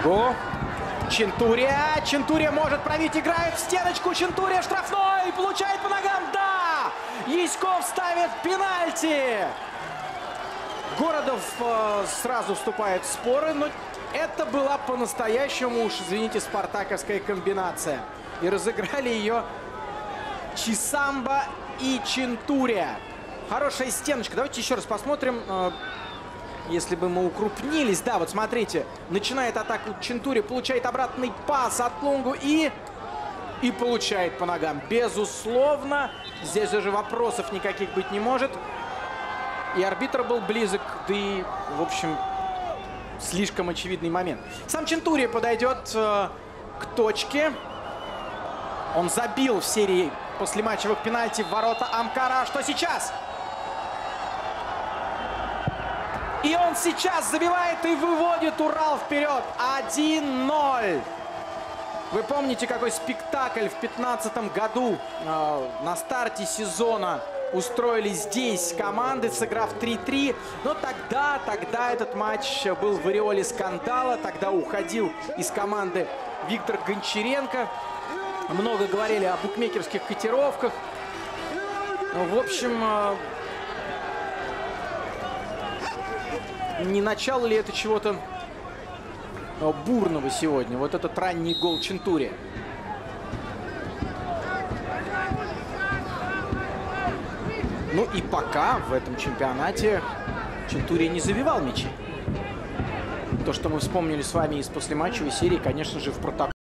флангу. Чентурия. Чентурия может пробить. Играет в стеночку. Чентурия штрафной. Получает по ногам. Да! Яськов ставит пенальти. Городов сразу вступает в споры. Но это была по-настоящему уж, извините, спартаковская комбинация. И разыграли ее Чисамба и Чентурия. Хорошая стеночка. Давайте еще раз посмотрим. Если бы мы укрупнились. Да, вот смотрите. Начинает атаку Чентурия. Получает обратный пас от Лунгу. И получает по ногам. Безусловно. Здесь даже вопросов никаких быть не может. И арбитр был близок. Да и, в общем, слишком очевидный момент. Сам Чентурия подойдет к точке. Он забил в серии послематчевых пенальти в ворота Амкара. Что сейчас? И он сейчас забивает и выводит Урал вперед. 1-0. Вы помните, какой спектакль в 2015 году на старте сезона устроили здесь команды, сыграв 3-3. Но тогда этот матч был в ореоле скандала. Тогда уходил из команды Виктор Гончаренко. Много говорили о букмекерских котировках. В общем, не начало ли это чего-то бурного сегодня? Вот этот ранний гол Чентурия. Ну и пока в этом чемпионате Чентурия не забивал мячи. То, что мы вспомнили с вами из послематчевой серии, конечно же, в протоколе.